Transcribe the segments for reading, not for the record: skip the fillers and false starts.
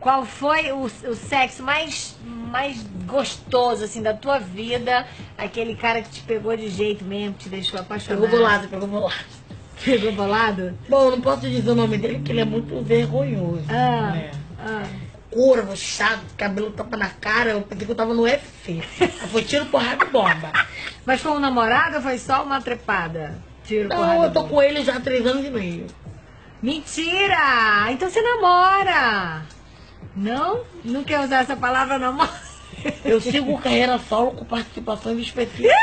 Qual foi o sexo mais gostoso, assim, da tua vida? Aquele cara que te pegou de jeito mesmo, te deixou apaixonado. Pegou bolado, pegou bolado. Pegou bolado? Bom, eu não posso dizer o nome dele, porque ele é muito vergonhoso. Né? Curvo, chato, cabelo tapa na cara, eu pensei que eu tava no UFC. Foi tiro, porrada e bomba. Mas foi um namorado ou foi só uma trepada? Tiro, Não, porrada, eu tô bomba. com ele já há 3 anos e meio. Mentira! Então você namora? Não? Não quer usar essa palavra, namora? Eu sigo carreira solo com participações especiais.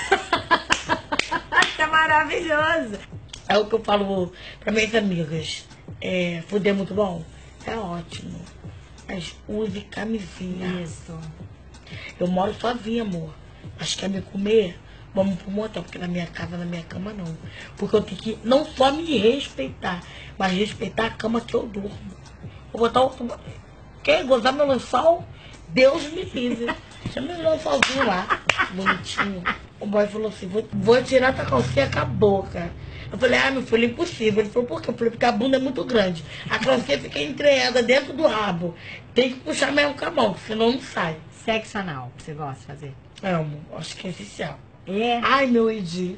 Isso é maravilhoso. É o que eu falo pra minhas amigas. Fuder é muito bom? É ótimo. Mas use camisinha. Isso. Eu moro sozinha, amor. Mas quer me comer? Vamos pro motel, porque na minha casa, na minha cama, não. Porque eu tenho que não só me respeitar, mas respeitar a cama que eu durmo. Vou botar outro... Quer gozar meu lençol? Deus me livre. Chama meu lençolzinho lá, bonitinho. O boy falou assim, vou tirar tua calcinha com a boca. Eu falei, meu filho, impossível. Ele falou, por quê? Eu falei, porque a bunda é muito grande. A calcinha fica entreada dentro do rabo. Tem que puxar mesmo com a mão, senão não sai. Sexo anal, você gosta de fazer? Amo, acho que é essencial. É? Ai, meu Edi.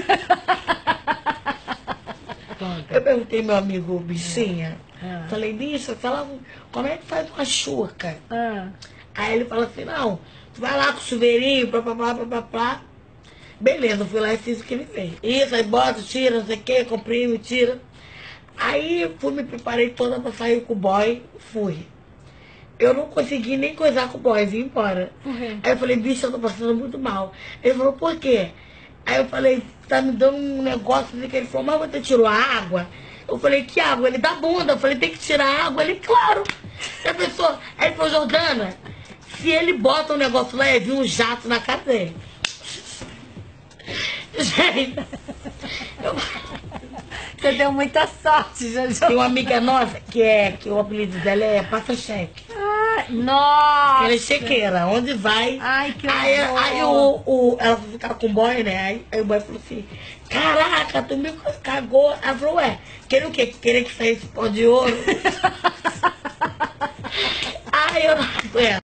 Eu perguntei meu amigo Bichinha. Falei, bicho, fala, como é que faz uma chuca? Aí ele falou assim, não, tu vai lá com o chuveirinho, plá. Beleza, eu fui lá e fiz o que ele fez. Isso, aí bota, tira, não sei o que, comprime, tira. Aí fui, me preparei toda pra sair com o boy, fui. Eu não consegui nem coisar com o boy, vim embora. Aí eu falei, bicho, eu tô passando muito mal. Ele falou, por quê? Aí eu falei, tá me dando um negócio que ele falou, mas você tirou a água? Eu falei, que água? Ele, da bunda. Eu falei, tem que tirar a água? Ele, claro. E a pessoa, aí ele falou, Jordana, se ele bota um negócio lá, ia vir um jato na cara dele. Gente, Você deu muita sorte, Jojo. tem uma amiga nossa que o apelido dela é Passa-Cheque. Nossa! Ela é chequeira, onde vai. Ai, que aí horror. ela foi ficar com o boy, né? Aí o boy falou assim, caraca, tu me cagou. Ela falou, queria o quê? Queria que saísse pó de ouro? Aí eu não aguento.